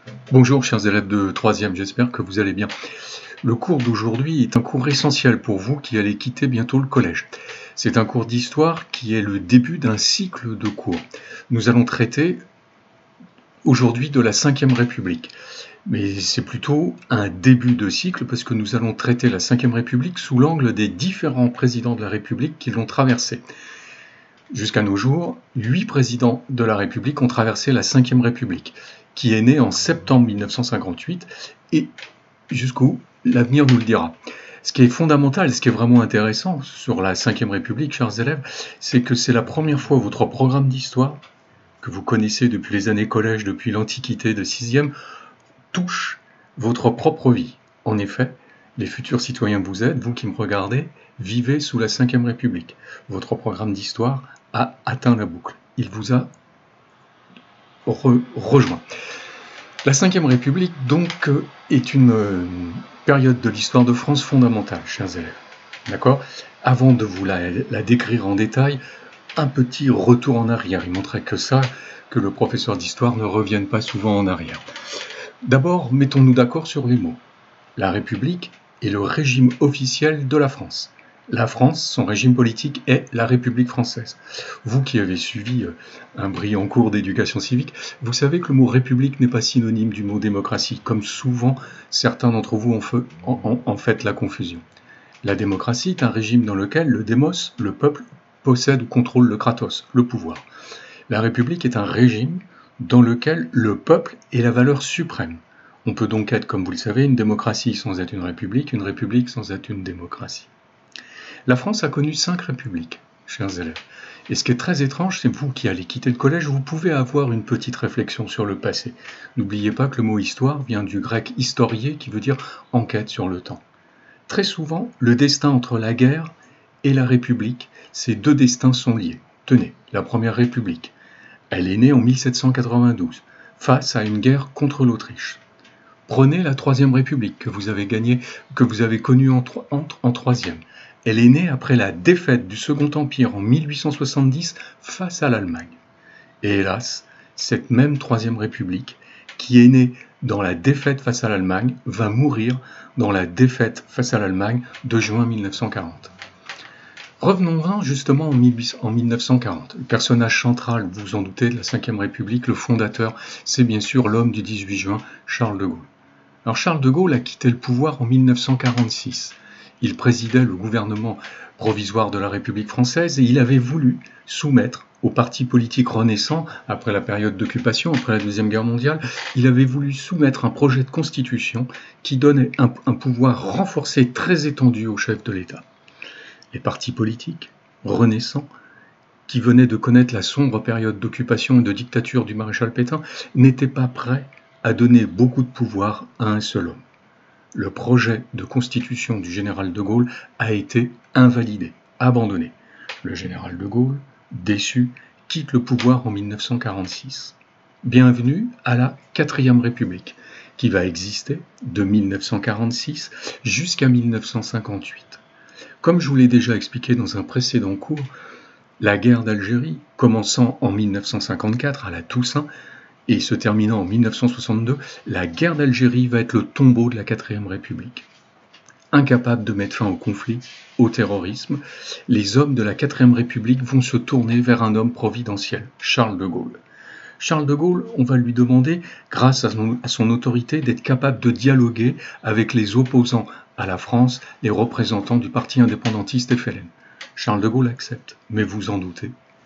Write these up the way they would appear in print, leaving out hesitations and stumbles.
Bonjour chers élèves de 3e, j'espère que vous allez bien. Le cours d'aujourd'hui est un cours essentiel pour vous qui allez quitter bientôt le collège. C'est un cours d'histoire qui est le début d'un cycle de cours. Nous allons traiter aujourd'hui de la 5e République. Mais c'est plutôt un début de cycle parce que nous allons traiter la 5e République sous l'angle des différents présidents de la République qui l'ont traversée. Jusqu'à nos jours, 8 présidents de la République ont traversé la 5e République, qui est née en septembre 1958, et jusqu'où l'avenir nous le dira. Ce qui est fondamental, ce qui est vraiment intéressant sur la 5e République, chers élèves, c'est que c'est la première fois votre programme d'histoire, que vous connaissez depuis les années collège, depuis l'Antiquité de 6e, touche votre propre vie. En effet, les futurs citoyens que vous êtes, vous qui me regardez, vivez sous la 5e République. Votre programme d'histoire a atteint la boucle. Il vous a rejoint. La 5e République, donc, est une période de l'histoire de France fondamentale, chers élèves. D'accord ? Avant de vous la décrire en détail, un petit retour en arrière. Il montrait que ça, que le professeur d'histoire ne revienne pas souvent en arrière. D'abord, mettons-nous d'accord sur les mots. La République est le régime officiel de la France. La France, son régime politique est la République française. Vous qui avez suivi un brillant cours d'éducation civique, vous savez que le mot République n'est pas synonyme du mot démocratie, comme souvent certains d'entre vous ont fait la confusion. La démocratie est un régime dans lequel le démos, le peuple, possède ou contrôle le kratos, le pouvoir. La République est un régime dans lequel le peuple est la valeur suprême. On peut donc être, comme vous le savez, une démocratie sans être une république sans être une démocratie. La France a connu 5 républiques, chers élèves. Et ce qui est très étrange, c'est vous qui allez quitter le collège, vous pouvez avoir une petite réflexion sur le passé. N'oubliez pas que le mot histoire vient du grec historier, qui veut dire enquête sur le temps. Très souvent, le destin entre la guerre et la République, ces deux destins sont liés. Tenez, la première République. Elle est née en 1792, face à une guerre contre l'Autriche. Prenez la Troisième République que vous avez connue en 3e. Elle est née après la défaite du Second Empire en 1870 face à l'Allemagne. Et hélas, cette même Troisième République, qui est née dans la défaite face à l'Allemagne, va mourir dans la défaite face à l'Allemagne de juin 1940. Revenons-en justement en 1940. Le personnage central, vous vous en doutez, de la 5e République, le fondateur, c'est bien sûr l'homme du 18 juin, Charles de Gaulle. Alors Charles de Gaulle a quitté le pouvoir en 1946. Il présidait le gouvernement provisoire de la République française et il avait voulu soumettre au parti politique renaissant, après la période d'occupation, après la Deuxième Guerre mondiale, il avait voulu soumettre un projet de constitution qui donnait un pouvoir renforcé très étendu au chef de l'État. Les partis politiques renaissants, qui venaient de connaître la sombre période d'occupation et de dictature du maréchal Pétain, n'étaient pas prêts à donner beaucoup de pouvoir à un seul homme. Le projet de constitution du général de Gaulle a été invalidé, abandonné. Le général de Gaulle, déçu, quitte le pouvoir en 1946. Bienvenue à la 4e République, qui va exister de 1946 jusqu'à 1958. Comme je vous l'ai déjà expliqué dans un précédent cours, la guerre d'Algérie, commençant en 1954 à la Toussaint, et se terminant en 1962, la guerre d'Algérie va être le tombeau de la 4e République. Incapables de mettre fin au conflit, au terrorisme, les hommes de la 4e République vont se tourner vers un homme providentiel, Charles de Gaulle. Charles de Gaulle, on va lui demander, grâce à son autorité, d'être capable de dialoguer avec les opposants à la France, les représentants du parti indépendantiste FLN. Charles de Gaulle accepte, mais vous en doutez,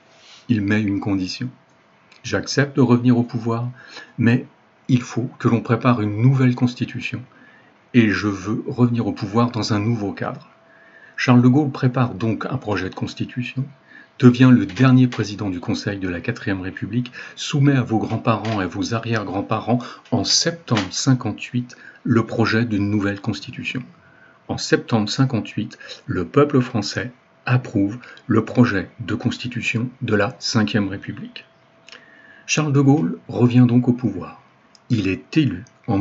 il met une condition. J'accepte de revenir au pouvoir, mais il faut que l'on prépare une nouvelle constitution. Et je veux revenir au pouvoir dans un nouveau cadre. Charles de Gaulle prépare donc un projet de constitution, devient le dernier président du Conseil de la 4e République, soumet à vos grands-parents et à vos arrière-grands-parents en septembre 1958 le projet d'une nouvelle constitution. En septembre 1958, le peuple français approuve le projet de constitution de la 5e République. Charles de Gaulle revient donc au pouvoir. Il est élu en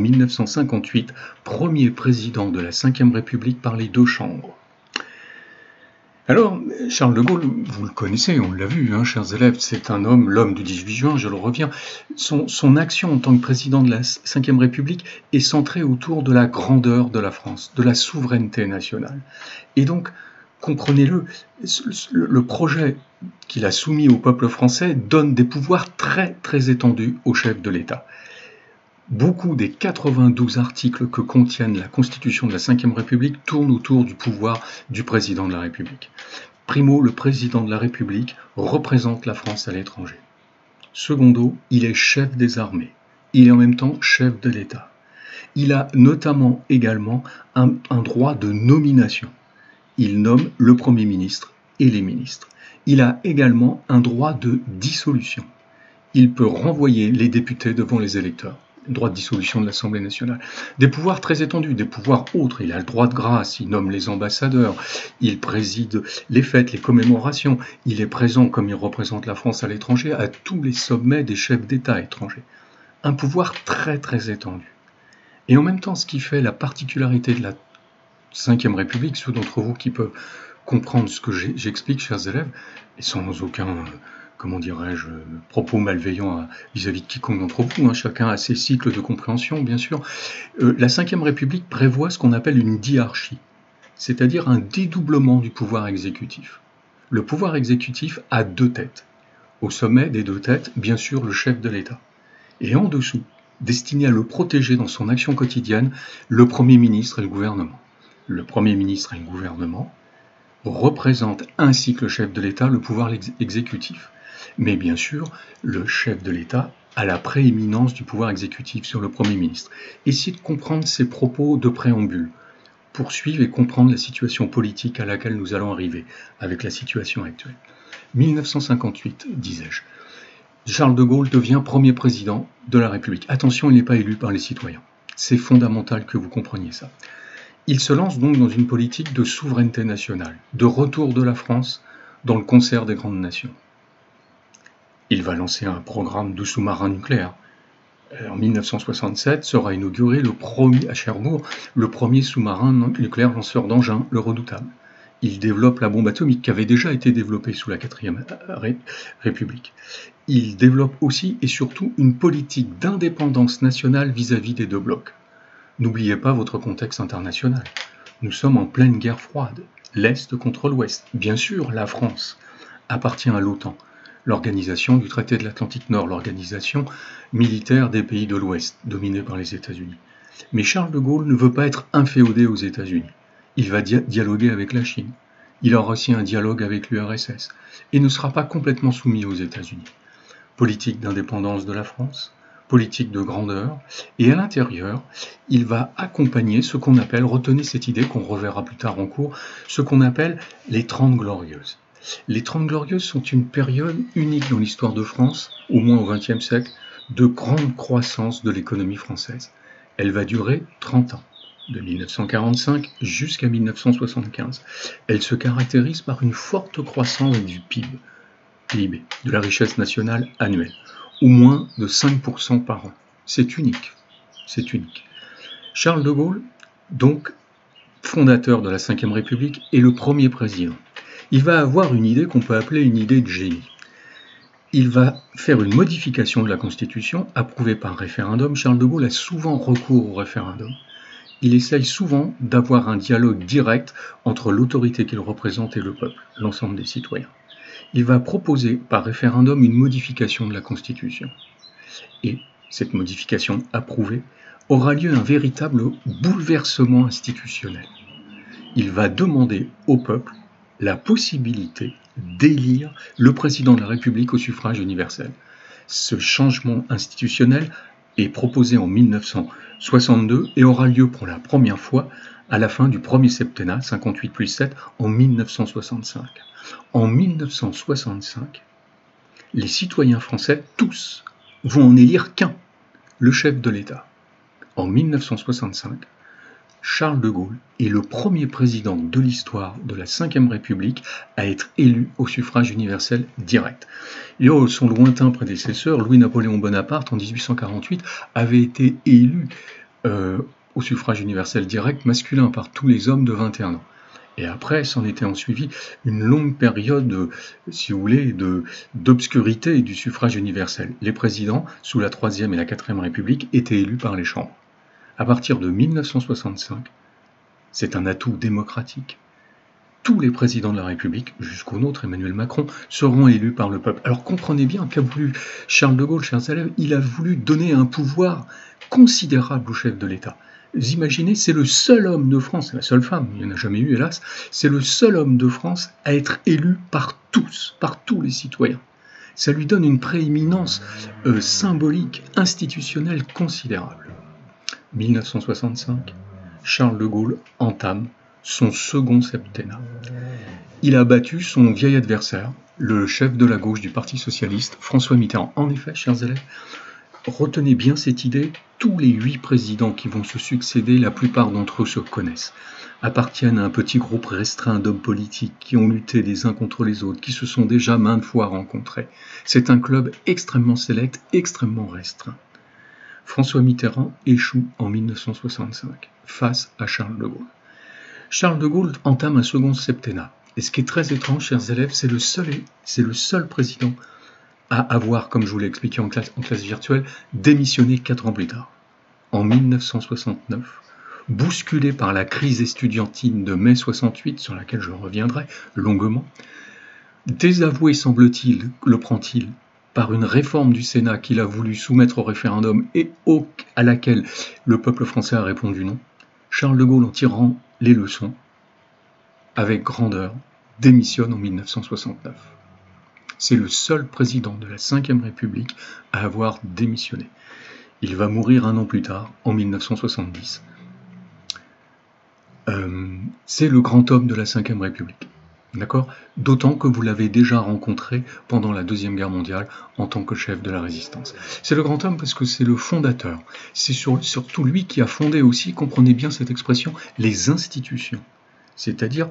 1958 premier président de la 5e République par les deux chambres. Alors, Charles de Gaulle, vous le connaissez, on l'a vu, hein, chers élèves, c'est un homme, l'homme du 18 juin, je le reviens. Son action en tant que président de la Ve République est centrée autour de la grandeur de la France, de la souveraineté nationale. Et donc, comprenez-le, le projet qu'il a soumis au peuple français donne des pouvoirs très très étendus au chef de l'État. Beaucoup des 92 articles que contiennent la Constitution de la Ve République tournent autour du pouvoir du président de la République. Primo, le président de la République représente la France à l'étranger. Secondo, il est chef des armées. Il est en même temps chef de l'État. Il a notamment également un droit de nomination. Il nomme le Premier ministre et les ministres. Il a également un droit de dissolution. Il peut renvoyer les députés devant les électeurs. Droit de dissolution de l'Assemblée nationale. Des pouvoirs très étendus, des pouvoirs autres. Il a le droit de grâce, il nomme les ambassadeurs, il préside les fêtes, les commémorations. Il est présent, comme il représente la France à l'étranger, à tous les sommets des chefs d'État étrangers. Un pouvoir très très étendu. Et en même temps, ce qui fait la particularité de la Ve République, ceux d'entre vous qui peuvent comprendre ce que j'explique, chers élèves, et sans aucun... comment dirais-je, propos malveillants vis-à-vis de quiconque d'entre vous, hein, chacun a ses cycles de compréhension, bien sûr. La Ve République prévoit ce qu'on appelle une diarchie, c'est-à-dire un dédoublement du pouvoir exécutif. Le pouvoir exécutif a deux têtes. Au sommet des deux têtes, bien sûr, le chef de l'État. Et en dessous, destiné à le protéger dans son action quotidienne, le Premier ministre et le gouvernement. Le Premier ministre et le gouvernement représentent ainsi que le chef de l'État le pouvoir exécutif. Mais bien sûr, le chef de l'État a la prééminence du pouvoir exécutif sur le Premier ministre. Essayez de comprendre ces propos de préambule, poursuivre et comprendre la situation politique à laquelle nous allons arriver avec la situation actuelle. 1958, disais-je, Charles de Gaulle devient premier président de la République. Attention, il n'est pas élu par les citoyens. C'est fondamental que vous compreniez ça. Il se lance donc dans une politique de souveraineté nationale, de retour de la France dans le concert des grandes nations. Il va lancer un programme de sous-marins nucléaires. En 1967 sera inauguré à Cherbourg le premier sous-marin nucléaire lanceur d'engins, le Redoutable. Il développe la bombe atomique qui avait déjà été développée sous la Ve République. Il développe aussi et surtout une politique d'indépendance nationale vis-à-vis des deux blocs. N'oubliez pas votre contexte international. Nous sommes en pleine guerre froide, l'Est contre l'Ouest. Bien sûr, la France appartient à l'OTAN, l'organisation du traité de l'Atlantique Nord, l'organisation militaire des pays de l'Ouest, dominée par les États-Unis. Mais Charles de Gaulle ne veut pas être inféodé aux États-Unis. Il va dialoguer avec la Chine. Il aura aussi un dialogue avec l'URSS et ne sera pas complètement soumis aux États-Unis. Politique d'indépendance de la France, politique de grandeur, et à l'intérieur, il va accompagner ce qu'on appelle, retenez cette idée qu'on reverra plus tard en cours, ce qu'on appelle les 30 Glorieuses. Les 30 Glorieuses sont une période unique dans l'histoire de France, au moins au XXe siècle, de grande croissance de l'économie française. Elle va durer 30 ans, de 1945 jusqu'à 1975. Elle se caractérise par une forte croissance du PIB, de la richesse nationale annuelle, au moins de 5% par an. C'est unique. C'est unique. Charles de Gaulle, donc fondateur de la Ve République, est le premier président. Il va avoir une idée qu'on peut appeler une idée de génie. Il va faire une modification de la Constitution approuvée par référendum. Charles de Gaulle a souvent recours au référendum. Il essaye souvent d'avoir un dialogue direct entre l'autorité qu'il représente et le peuple, l'ensemble des citoyens. Il va proposer par référendum une modification de la Constitution. Et cette modification approuvée aura lieu un véritable bouleversement institutionnel. Il va demander au peuple la possibilité d'élire le président de la République au suffrage universel. Ce changement institutionnel est proposé en 1962 et aura lieu pour la première fois à la fin du premier septennat, 58 plus 7, en 1965. En 1965, les citoyens français, tous, vont en élire qu'un, le chef de l'État. En 1965, Charles de Gaulle est le premier président de l'histoire de la Ve République à être élu au suffrage universel direct. Et son lointain prédécesseur, Louis-Napoléon Bonaparte, en 1848, avait été élu au suffrage universel direct masculin par tous les hommes de 21 ans. Et après, s'en était ensuivi une longue période, si vous voulez, d'obscurité du suffrage universel. Les présidents, sous la Troisième et la Quatrième République, étaient élus par les chambres. À partir de 1965, c'est un atout démocratique. Tous les présidents de la République, jusqu'au nôtre, Emmanuel Macron, seront élus par le peuple. Alors comprenez bien qu'a voulu Charles de Gaulle, chers élèves, il a voulu donner un pouvoir considérable au chef de l'État. Vous imaginez, c'est le seul homme de France, c'est la seule femme, il n'y en a jamais eu hélas, c'est le seul homme de France à être élu par tous les citoyens. Ça lui donne une prééminence symbolique, institutionnelle considérable. 1965, Charles de Gaulle entame son second septennat. Il a battu son vieil adversaire, le chef de la gauche du Parti socialiste, François Mitterrand. En effet, chers élèves, retenez bien cette idée, tous les 8 présidents qui vont se succéder, la plupart d'entre eux se connaissent, appartiennent à un petit groupe restreint d'hommes politiques qui ont lutté les uns contre les autres, qui se sont déjà maintes fois rencontrés. C'est un club extrêmement sélect, extrêmement restreint. François Mitterrand échoue en 1965 face à Charles de Gaulle. Charles de Gaulle entame un second septennat. Et ce qui est très étrange, chers élèves, c'est le seul président à avoir, comme je vous l'ai expliqué en classe virtuelle, démissionné 4 ans plus tard. En 1969, bousculé par la crise estudiantine de mai 68, sur laquelle je reviendrai longuement, désavoué, semble-t-il, le prend-il, par une réforme du Sénat qu'il a voulu soumettre au référendum et à laquelle le peuple français a répondu non, Charles de Gaulle, en tirant les leçons, avec grandeur, démissionne en 1969. C'est le seul président de la Ve République à avoir démissionné. Il va mourir 1 an plus tard, en 1970. C'est le grand homme de la Ve République. D'accord ? D'autant que vous l'avez déjà rencontré pendant la Deuxième Guerre mondiale en tant que chef de la résistance. C'est le grand homme parce que c'est le fondateur. C'est surtout lui qui a fondé aussi, comprenez bien cette expression, les institutions. C'est-à-dire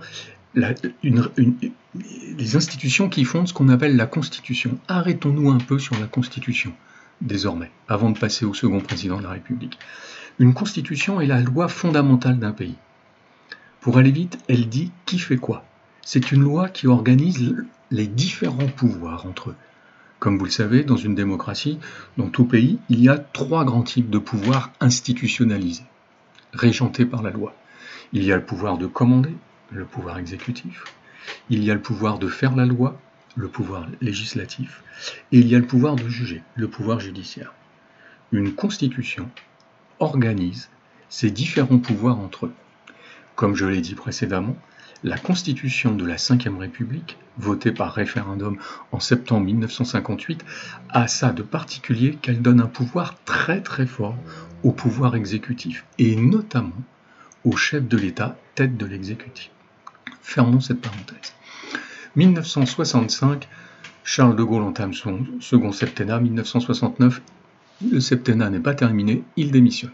les institutions qui fondent ce qu'on appelle la Constitution. Arrêtons-nous un peu sur la Constitution, désormais, avant de passer au second président de la République. Une Constitution est la loi fondamentale d'un pays. Pour aller vite, elle dit qui fait quoi. C'est une loi qui organise les différents pouvoirs entre eux. Comme vous le savez, dans une démocratie, dans tout pays, il y a 3 grands types de pouvoirs institutionnalisés, régentés par la loi. Il y a le pouvoir de commander, le pouvoir exécutif. Il y a le pouvoir de faire la loi, le pouvoir législatif. Et il y a le pouvoir de juger, le pouvoir judiciaire. Une constitution organise ces différents pouvoirs entre eux. Comme je l'ai dit précédemment, la Constitution de la Ve République, votée par référendum en septembre 1958, a ça de particulier qu'elle donne un pouvoir très très fort au pouvoir exécutif, et notamment au chef de l'État, tête de l'exécutif. Fermons cette parenthèse. 1965, Charles de Gaulle entame son second septennat. 1969, le septennat n'est pas terminé, il démissionne.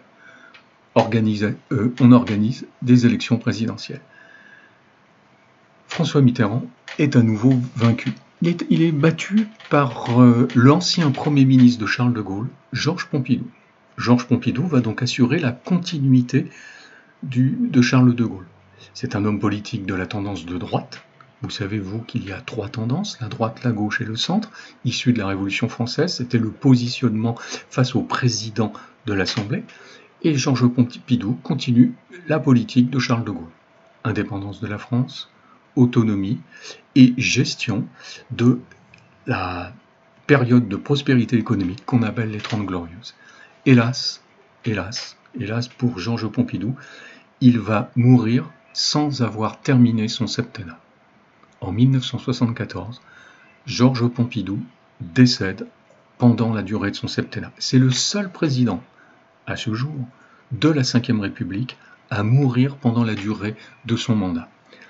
On organise des élections présidentielles. François Mitterrand est à nouveau vaincu. Il est battu par l'ancien Premier ministre de Charles de Gaulle, Georges Pompidou. Georges Pompidou va donc assurer la continuité de Charles de Gaulle. C'est un homme politique de la tendance de droite. Vous savez, vous, qu'il y a 3 tendances, la droite, la gauche et le centre, issues de la Révolution française. C'était le positionnement face au président de l'Assemblée. Et Georges Pompidou continue la politique de Charles de Gaulle. Indépendance de la France, autonomie et gestion de la période de prospérité économique qu'on appelle les 30 Glorieuses. Hélas pour Georges Pompidou, il va mourir sans avoir terminé son septennat. En 1974, Georges Pompidou décède pendant la durée de son septennat. C'est le seul président, à ce jour, de la Ve République à mourir pendant la durée de son mandat.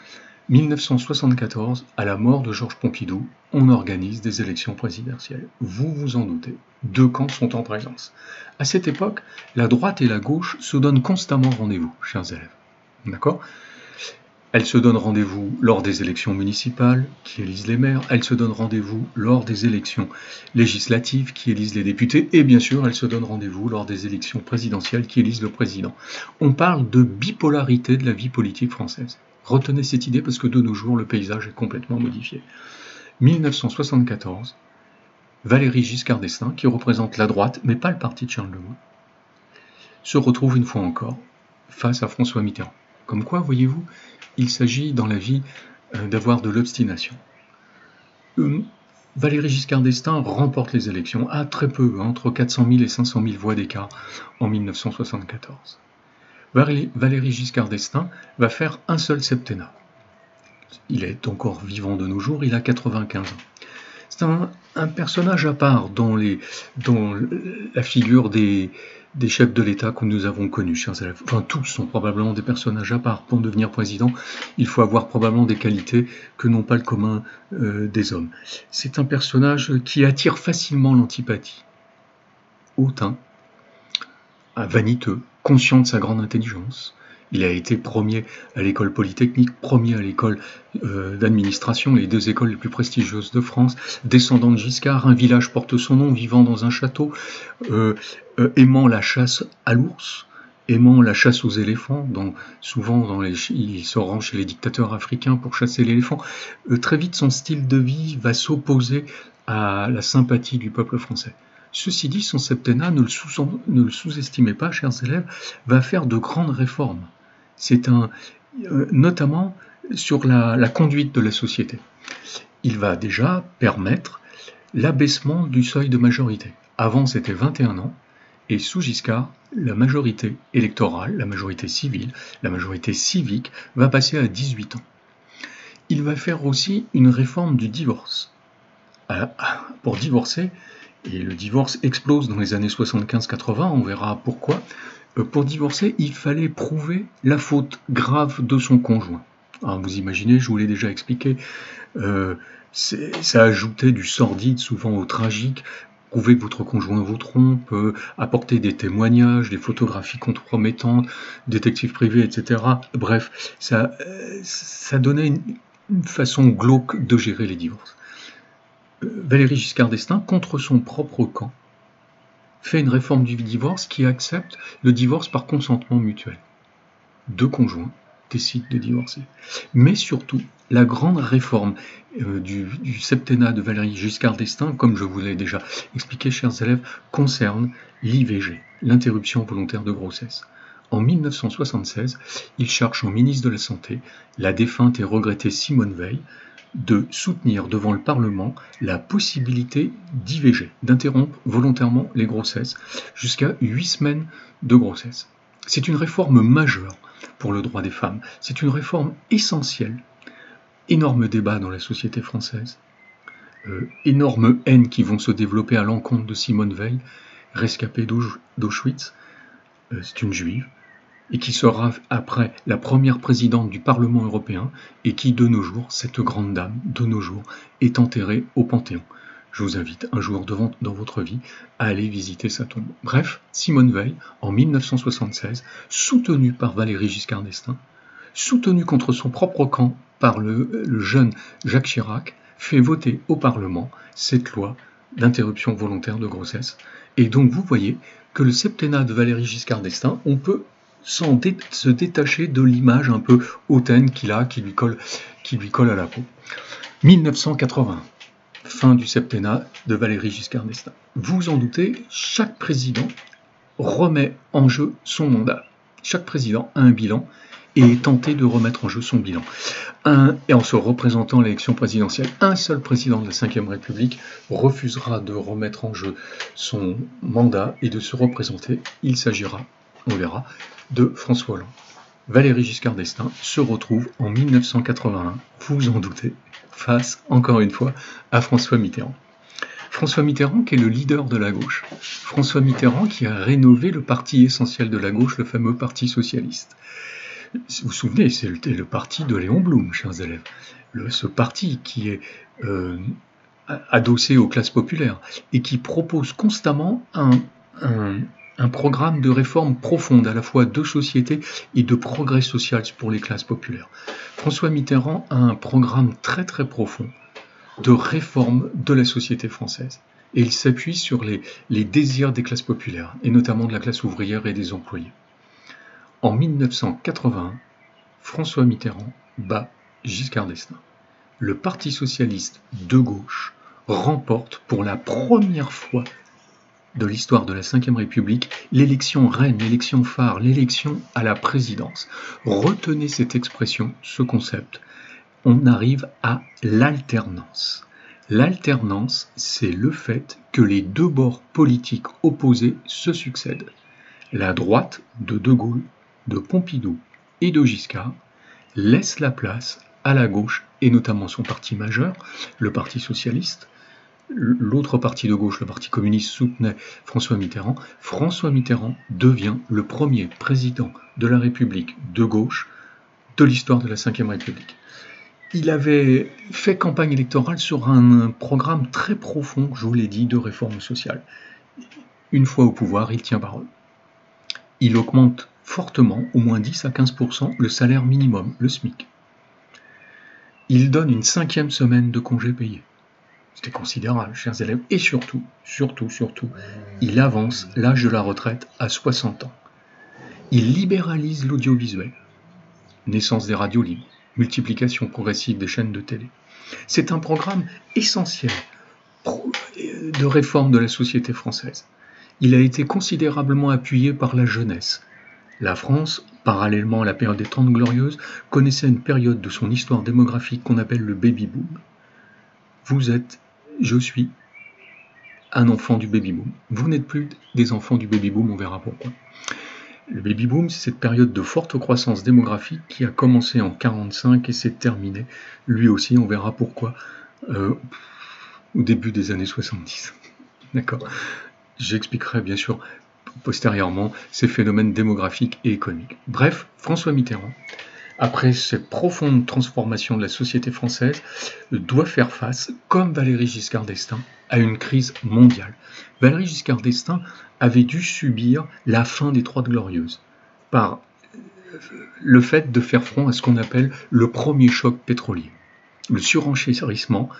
1974, à la mort de Georges Pompidou, on organise des élections présidentielles. Vous vous en doutez, 2 camps sont en présence. À cette époque, la droite et la gauche se donnent constamment rendez-vous, chers élèves. D'accord ? Elles se donnent rendez-vous lors des élections municipales, qui élisent les maires. Elles se donnent rendez-vous lors des élections législatives, qui élisent les députés. Et bien sûr, elles se donnent rendez-vous lors des élections présidentielles, qui élisent le président. On parle de bipolarité de la vie politique française. Retenez cette idée parce que de nos jours, le paysage est complètement modifié. 1974, Valéry Giscard d'Estaing, qui représente la droite, mais pas le parti de Charles de Gaulle, se retrouve une fois encore face à François Mitterrand. Comme quoi, voyez-vous, il s'agit dans la vie d'avoir de l'obstination. Valéry Giscard d'Estaing remporte les élections à très peu, entre 400 000 et 500 000 voix d'écart en 1974. Valéry Giscard d'Estaing va faire un seul septennat. Il est encore vivant de nos jours, il a 95 ans. C'est un personnage à part dans la figure des chefs de l'État que nous avons connus, chers élèves. Enfin, tous sont probablement des personnages à part. Pour devenir président, il faut avoir probablement des qualités que n'ont pas le commun des hommes. C'est un personnage qui attire facilement l'antipathie. Hautain, vaniteux, conscient de sa grande intelligence. Il a été premier à l'école polytechnique, premier à l'école d'administration, les deux écoles les plus prestigieuses de France, descendant de Giscard, un village porte son nom, vivant dans un château, aimant la chasse à l'ours, aimant la chasse aux éléphants, souvent il se rend chez les dictateurs africains pour chasser l'éléphant. Très vite, son style de vie va s'opposer à la sympathie du peuple français. Ceci dit, son septennat, ne le sous-estimez pas, chers élèves, va faire de grandes réformes. C'est notamment sur la conduite de la société. Il va déjà permettre l'abaissement du seuil de majorité. Avant, c'était 21 ans, et sous Giscard, la majorité électorale, la majorité civile, la majorité civique va passer à 18 ans. Il va faire aussi une réforme du divorce. Pour divorcer, et le divorce explose dans les années 75-80, on verra pourquoi. Pour divorcer, il fallait prouver la faute grave de son conjoint. Alors, vous imaginez, je vous l'ai déjà expliqué, ça ajoutait du sordide, souvent au tragique. Prouver que votre conjoint vous trompe, apporter des témoignages, des photographies compromettantes, détectives privés, etc. Bref, ça donnait une façon glauque de gérer les divorces. Valéry Giscard d'Estaing, contre son propre camp, fait une réforme du divorce qui accepte le divorce par consentement mutuel. Deux conjoints décident de divorcer. Mais surtout, la grande réforme du septennat de Valéry Giscard d'Estaing, comme je vous l'ai déjà expliqué, chers élèves, concerne l'IVG, l'interruption volontaire de grossesse. En 1976, il charge au ministre de la Santé, la défunte et regrettée Simone Veil, de soutenir devant le Parlement la possibilité d'IVG, d'interrompre volontairement les grossesses, jusqu'à 8 semaines de grossesse. C'est une réforme majeure pour le droit des femmes, c'est une réforme essentielle. Énorme débat dans la société française, énorme haine qui vont se développer à l'encontre de Simone Veil, rescapée d'Auschwitz, c'est une juive, et qui sera après la première présidente du Parlement européen, et qui de nos jours, cette grande dame, de nos jours, est enterrée au Panthéon. Je vous invite un jour dans votre vie à aller visiter sa tombe. Bref, Simone Veil, en 1976, soutenue par Valéry Giscard d'Estaing, soutenue contre son propre camp par le jeune Jacques Chirac, fait voter au Parlement cette loi d'interruption volontaire de grossesse. Et donc vous voyez que le septennat de Valéry Giscard d'Estaing, on peut se détacher de l'image un peu hautaine qu'il a, qui lui colle à la peau. 1980, fin du septennat de Valéry Giscard d'Estaing. Vous en doutez, chaque président remet en jeu son mandat. Chaque président a un bilan et est tenté de remettre en jeu son bilan. Et en se représentant à l'élection présidentielle, un seul président de la Ve République refusera de remettre en jeu son mandat et de se représenter. Il s'agira, on verra, de François Hollande. Valéry Giscard d'Estaing se retrouve en 1981, vous en doutez, face, encore une fois, à François Mitterrand. François Mitterrand qui est le leader de la gauche. François Mitterrand qui a rénové le parti essentiel de la gauche, le fameux Parti socialiste. Vous vous souvenez, c'était le parti de Léon Blum, chers élèves. Ce parti qui est adossé aux classes populaires et qui propose constamment un programme de réforme profonde, à la fois de société et de progrès social pour les classes populaires. François Mitterrand a un programme très très profond de réforme de la société française. Et il s'appuie sur les désirs des classes populaires, et notamment de la classe ouvrière et des employés. En 1981, François Mitterrand bat Giscard d'Estaing. Le Parti socialiste de gauche remporte pour la première fois de l'histoire de la Ve République l'élection reine, l'élection phare, l'élection à la présidence. Retenez cette expression, ce concept. On arrive à l'alternance. L'alternance, c'est le fait que les deux bords politiques opposés se succèdent. La droite de De Gaulle, de Pompidou et de Giscard laisse la place à la gauche, et notamment son parti majeur, le Parti socialiste. L'autre parti de gauche, le Parti communiste, soutenait François Mitterrand. François Mitterrand devient le premier président de la République de gauche de l'histoire de la Ve République. Il avait fait campagne électorale sur un programme très profond, je vous l'ai dit, de réforme sociale. Une fois au pouvoir, il tient parole. Il augmente fortement, au moins 10 à 15%, le salaire minimum, le SMIC. Il donne une 5e semaine de congés payés. C'était considérable, chers élèves. Et surtout, il avance l'âge de la retraite à 60 ans. Il libéralise l'audiovisuel. Naissance des radios libres, multiplication progressive des chaînes de télé. C'est un programme essentiel de réforme de la société française. Il a été considérablement appuyé par la jeunesse. La France, parallèlement à la période des Trente Glorieuses, connaissait une période de son histoire démographique qu'on appelle le baby-boom. Je suis un enfant du baby-boom. Vous n'êtes plus des enfants du baby-boom, on verra pourquoi. Le baby-boom, c'est cette période de forte croissance démographique qui a commencé en 1945 et s'est terminée, lui aussi, on verra pourquoi, au début des années 70. D'accord ? J'expliquerai bien sûr postérieurement ces phénomènes démographiques et économiques. Bref, François Mitterrand, après cette profonde transformation de la société française, doit faire face, comme Valéry Giscard d'Estaing, à une crise mondiale. Valéry Giscard d'Estaing avait dû subir la fin des Trente Glorieuses par le fait de faire front à ce qu'on appelle le premier choc pétrolier. Le surenchérissement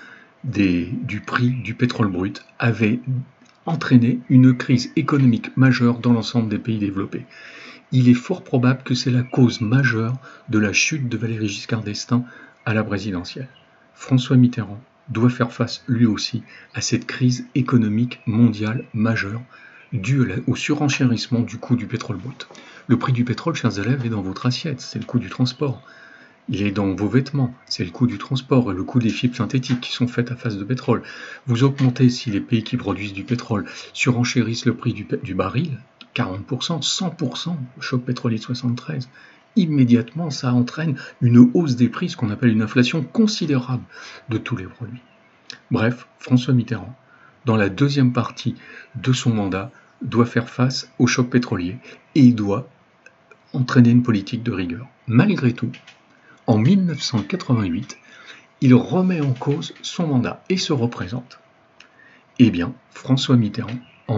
du prix du pétrole brut avait entraîné une crise économique majeure dans l'ensemble des pays développés. Il est fort probable que c'est la cause majeure de la chute de Valéry Giscard d'Estaing à la présidentielle. François Mitterrand doit faire face lui aussi à cette crise économique mondiale majeure due au surenchérissement du coût du pétrole brut. Le prix du pétrole, chers élèves, est dans votre assiette, c'est le coût du transport. Il est dans vos vêtements, c'est le coût du transport et le coût des fibres synthétiques qui sont faites à base de pétrole. Vous augmentez si les pays qui produisent du pétrole surenchérissent le prix du baril, 40%, 100%, le choc pétrolier de 73. Immédiatement, ça entraîne une hausse des prix, ce qu'on appelle une inflation considérable de tous les produits. Bref, François Mitterrand, dans la deuxième partie de son mandat, doit faire face au choc pétrolier et il doit entraîner une politique de rigueur. Malgré tout, en 1988, il remet en cause son mandat et se représente. Eh bien, François Mitterrand, en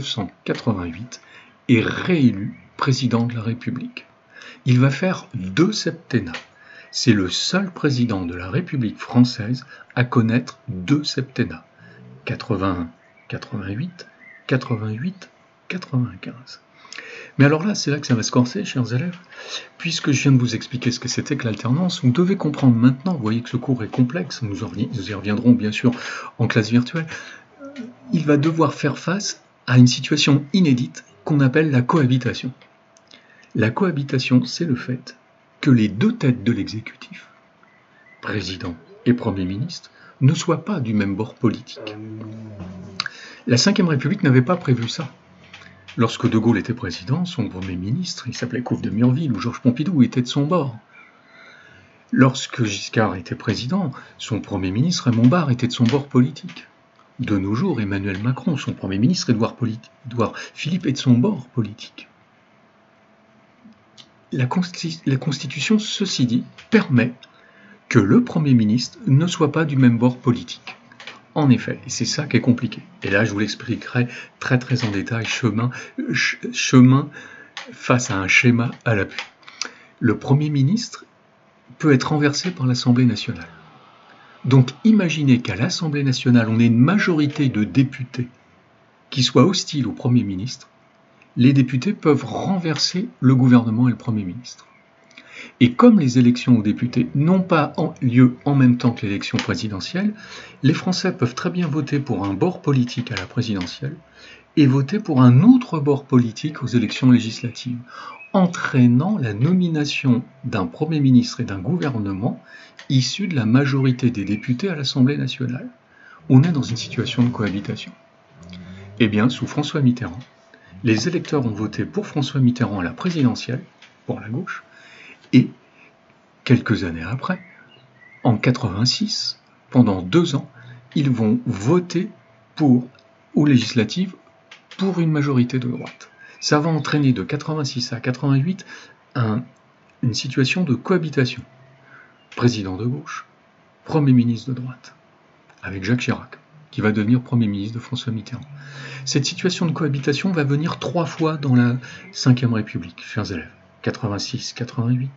1988, est réélu président de la République. Il va faire 2 septennats. C'est le seul président de la République française à connaître 2 septennats. 81, 88, 88, 95. Mais alors là, c'est là que ça va se corser, chers élèves, puisque je viens de vous expliquer ce que c'était que l'alternance. Vous devez comprendre maintenant, vous voyez que ce cours est complexe, nous y reviendrons bien sûr en classe virtuelle. Il va devoir faire face à une situation inédite qu'on appelle la cohabitation. La cohabitation, c'est le fait que les deux têtes de l'exécutif, président et Premier ministre, ne soient pas du même bord politique. La Ve République n'avait pas prévu ça. Lorsque De Gaulle était président, son Premier ministre, il s'appelait Couve de Murville, ou Georges Pompidou, était de son bord. Lorsque Giscard était président, son Premier ministre, Raymond Barre, était de son bord politique. De nos jours, Emmanuel Macron, son Premier ministre, Édouard Philippe, est de son bord politique. La Constitution, ceci dit, permet que le Premier ministre ne soit pas du même bord politique. En effet, et c'est ça qui est compliqué. Et là, je vous l'expliquerai très très en détail, chemin face à un schéma à l'appui. Le Premier ministre peut être renversé par l'Assemblée nationale. Donc imaginez qu'à l'Assemblée nationale, on ait une majorité de députés qui soient hostiles au Premier ministre. Les députés peuvent renverser le gouvernement et le Premier ministre. Et comme les élections aux députés n'ont pas lieu en même temps que l'élection présidentielle, les Français peuvent très bien voter pour un bord politique à la présidentielle et voter pour un autre bord politique aux élections législatives, entraînant la nomination d'un Premier ministre et d'un gouvernement issus de la majorité des députés à l'Assemblée nationale. On est dans une situation de cohabitation. Eh bien, sous François Mitterrand, les électeurs ont voté pour François Mitterrand à la présidentielle, pour la gauche, et quelques années après, en 86, pendant 2 ans, ils vont voter aux législatives pour une majorité de droite. Ça va entraîner de 86 à 88 une situation de cohabitation. Président de gauche, Premier ministre de droite, avec Jacques Chirac, qui va devenir Premier ministre de François Mitterrand. Cette situation de cohabitation va venir 3 fois dans la Ve République, chers élèves. 86, 88,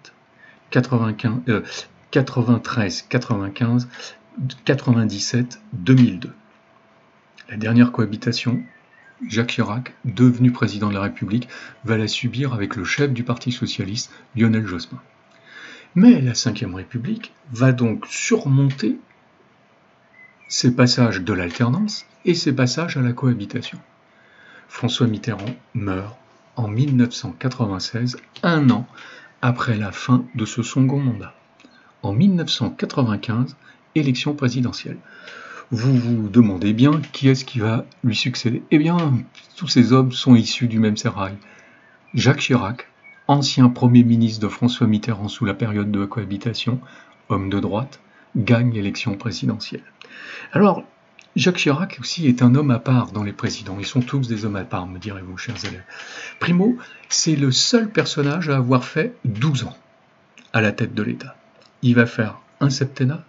93, 95, 97, 2002. La dernière cohabitation, Jacques Chirac, devenu président de la République, va la subir avec le chef du Parti socialiste, Lionel Jospin. Mais la Ve République va donc surmonter ces passages de l'alternance et ces passages à la cohabitation. François Mitterrand meurt en 1996, 1 an après la fin de ce second mandat. En 1995, élection présidentielle. Vous vous demandez bien qui est-ce qui va lui succéder. Eh bien, tous ces hommes sont issus du même sérail. Jacques Chirac, ancien Premier ministre de François Mitterrand sous la période de cohabitation, homme de droite, gagne l'élection présidentielle. Alors, Jacques Chirac aussi est un homme à part dans les présidents. Ils sont tous des hommes à part, me direz-vous, chers élèves. Primo, c'est le seul personnage à avoir fait 12 ans à la tête de l'État. Il va faire un septennat,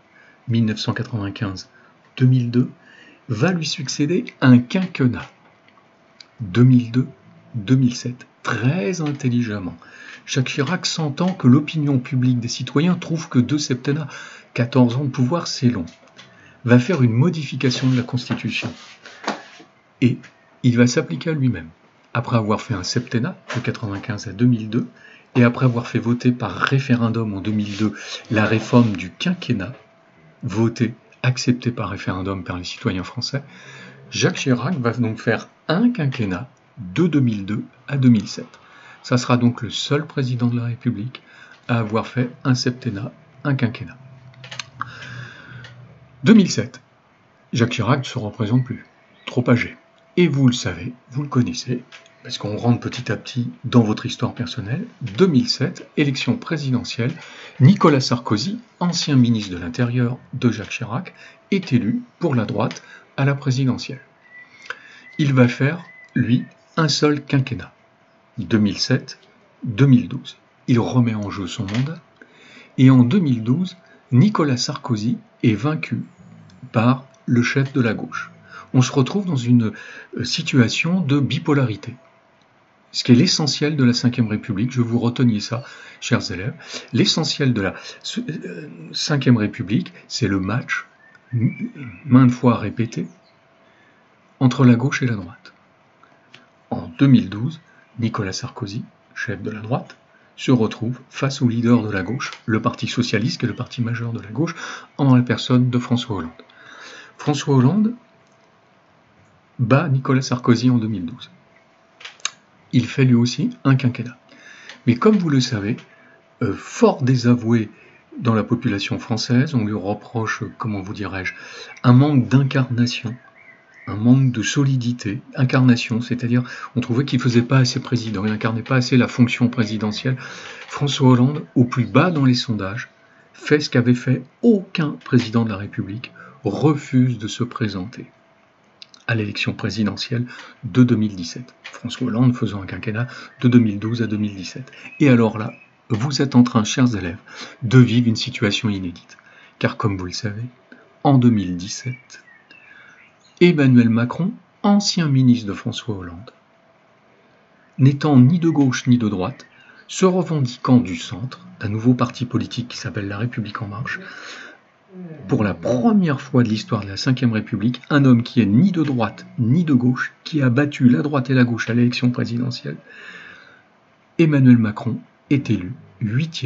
1995-2002, va lui succéder un quinquennat, 2002-2007, très intelligemment. Jacques Chirac s'entend que l'opinion publique des citoyens trouve que 2 septennats, 14 ans de pouvoir, c'est long. Va faire une modification de la Constitution. Et il va s'appliquer à lui-même. Après avoir fait un septennat, de 1995 à 2002, et après avoir fait voter par référendum en 2002 la réforme du quinquennat, votée, acceptée par référendum par les citoyens français, Jacques Chirac va donc faire un quinquennat de 2002 à 2007. Ça sera donc le seul président de la République à avoir fait un septennat, un quinquennat. 2007, Jacques Chirac ne se représente plus, trop âgé. Et vous le savez, vous le connaissez, parce qu'on rentre petit à petit dans votre histoire personnelle. 2007, élection présidentielle, Nicolas Sarkozy, ancien ministre de l'Intérieur de Jacques Chirac, est élu pour la droite à la présidentielle. Il va faire, lui, un seul quinquennat, 2007-2012. Il remet en jeu son mandat, et en 2012, Nicolas Sarkozy est vaincu par le chef de la gauche. On se retrouve dans une situation de bipolarité. Ce qui est l'essentiel de la Ve République, je veux vous reteniez ça, chers élèves, l'essentiel de la Ve République, c'est le match, maintes fois répété, entre la gauche et la droite. En 2012, Nicolas Sarkozy, chef de la droite, se retrouve face au leader de la gauche, le Parti socialiste, qui est le parti majeur de la gauche, en la personne de François Hollande. François Hollande bat Nicolas Sarkozy en 2012. Il fait lui aussi un quinquennat. Mais comme vous le savez, fort désavoué dans la population française, on lui reproche, comment vous dirais-je, un manque d'incarnation, un manque de solidité, incarnation, c'est-à-dire on trouvait qu'il ne faisait pas assez président, il n'incarnait pas assez la fonction présidentielle. François Hollande, au plus bas dans les sondages, fait ce qu'avait fait aucun président de la République, refuse de se présenter à l'élection présidentielle de 2017. François Hollande faisant un quinquennat de 2012 à 2017. Et alors là, vous êtes en train, chers élèves, de vivre une situation inédite. Car comme vous le savez, en 2017, Emmanuel Macron, ancien ministre de François Hollande, n'étant ni de gauche ni de droite, se revendiquant du centre, d'un nouveau parti politique qui s'appelle La République En Marche, pour la première fois de l'histoire de la Ve République, un homme qui est ni de droite ni de gauche, qui a battu la droite et la gauche à l'élection présidentielle, Emmanuel Macron est élu 8e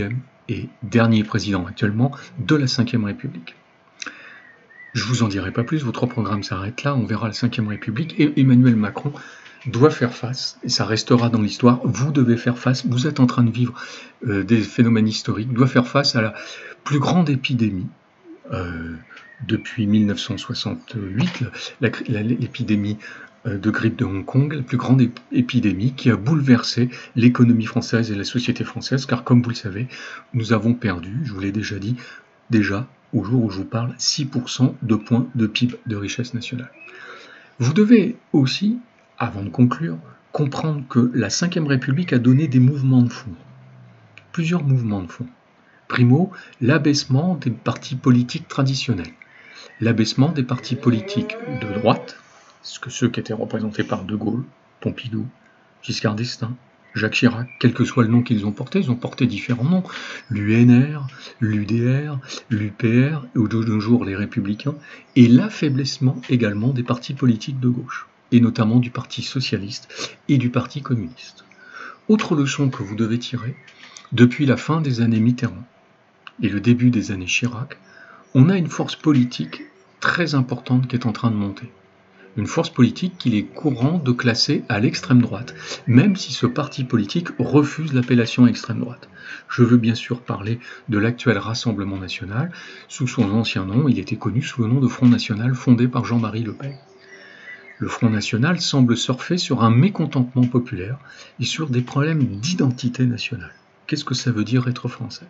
et dernier président actuellement de la Ve République. Je vous en dirai pas plus, votre programme s'arrête là, on verra la Ve République, et Emmanuel Macron doit faire face, et ça restera dans l'histoire, vous devez faire face, vous êtes en train de vivre des phénomènes historiques, doit faire face à la plus grande épidémie depuis 1968, l'épidémie de grippe de Hong Kong, la plus grande épidémie qui a bouleversé l'économie française et la société française, car comme vous le savez, nous avons perdu, je vous l'ai déjà dit, au jour où je vous parle, 6% de points de PIB, de richesse nationale. Vous devez aussi, avant de conclure, comprendre que la Ve République a donné des mouvements de fond, plusieurs mouvements de fond. Primo, l'abaissement des partis politiques traditionnels, l'abaissement des partis politiques de droite, ceux qui étaient représentés par De Gaulle, Pompidou, Giscard d'Estaing, Jacques Chirac, quel que soit le nom qu'ils ont porté différents noms, l'UNR, l'UDR, l'UPR, et de nos jours les Républicains, et l'affaiblissement également des partis politiques de gauche, et notamment du Parti socialiste et du Parti communiste. Autre leçon que vous devez tirer, depuis la fin des années Mitterrand et le début des années Chirac, on a une force politique très importante qui est en train de monter. Une force politique qu'il est courant de classer à l'extrême droite, même si ce parti politique refuse l'appellation extrême droite. Je veux bien sûr parler de l'actuel Rassemblement national. Sous son ancien nom, il était connu sous le nom de Front national, fondé par Jean-Marie Le Pen. Le Front national semble surfer sur un mécontentement populaire et sur des problèmes d'identité nationale. Qu'est-ce que ça veut dire être français?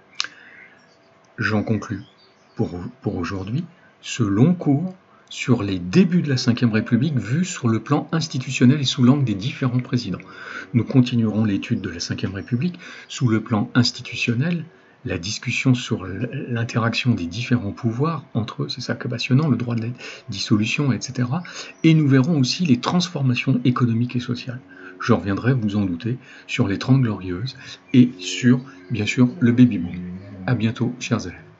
J'en conclus pour aujourd'hui ce long cours sur les débuts de la Ve République vus sur le plan institutionnel et sous l'angle des différents présidents. Nous continuerons l'étude de la Ve République sous le plan institutionnel, la discussion sur l'interaction des différents pouvoirs entre eux, c'est ça qui est passionnant, le droit de la dissolution, etc. Et nous verrons aussi les transformations économiques et sociales. Je reviendrai, vous en doutez, sur les 30 Glorieuses et sur, bien sûr, le baby-boom. À bientôt, chers élèves.